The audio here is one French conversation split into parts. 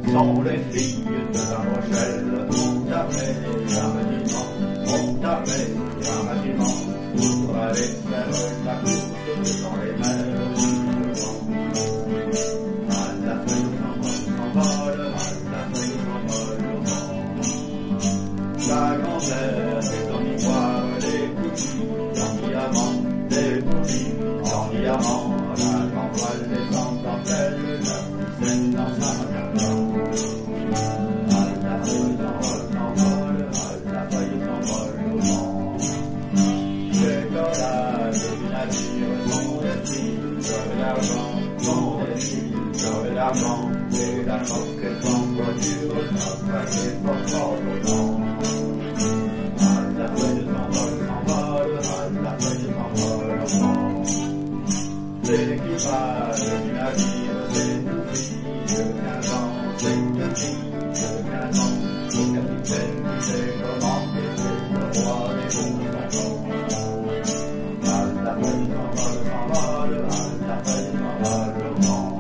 sont les filles de La Rochelle. On t'appelle un bâtiment, on t'appelle un bâtiment, pour aller faire la course dans les mers du vent. À la feuille s'envole, à la feuille s'envole au vent. La grand-mère est en ivoire, les cookies en diamant, les bougies en diamant, la grande voile des en dentelle, la poussette dans sa carton. À la feuille s'envole, à la feuille s'envole au vent. Les cordages du navire sont des fils de l'argent, sont des fils de l'argent, et la coquette en voiture n'a pas été fort au vent. À la feuille s'envole, à la feuille s'envole au vent. L'équipage du navire, c'est une fille de 15 ans, c'est une fille de 15 ans, le capitaine qui sait comment c'est le roi des bons enfants. À la feuille s'envole, à la feuille s'envole au vent.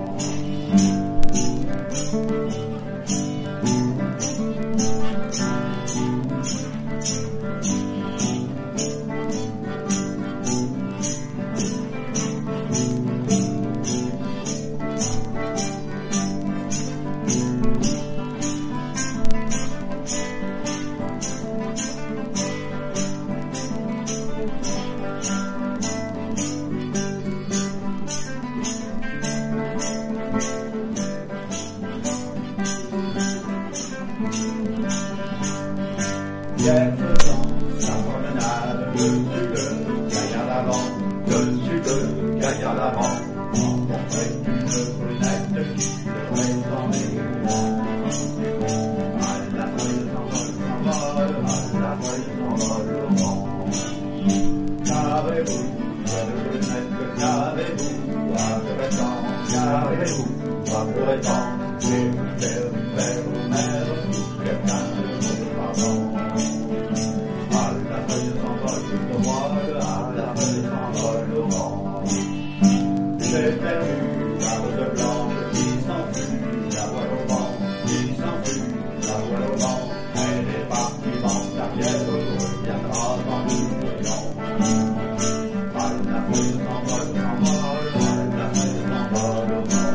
Hier faisant sa promenade, dessus le gaillard d'avant, dessus le gaillard d'avant, rencontrait une brunette qui pleurait dans les mouvements. À la feuille s'envole, à la feuille s'envole au vent. Qu'avez-vous, jeune brunette, qu'avez-vous, à pleurer tant, qu'avez-vous, à pleurer tant, et vous faire du père ou mère, quelqu'un de vos parents. À la feuille s'envole au voile, à la feuille s'envole au vent. J'ai perdu la rose blanche qui s'enfuit, la voile au vent, qui s'enfuit, la voile au vent. Elle est partie dans sa pièce, reviendra dans nous voyons. À la feuille s'envole, à la feuille s'envole au vent.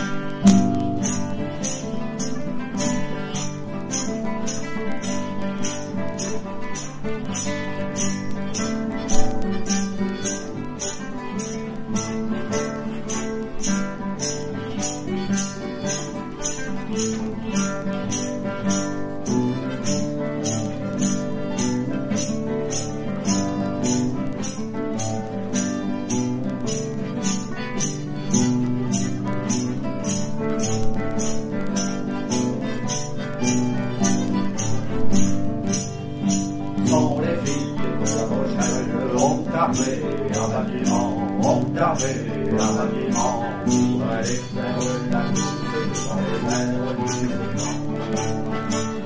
Sont les filles de La Rochelle, on t'appelait un bâtiment, on t'appelait un bâtiment, pour aller faire la course dans les mers du vent.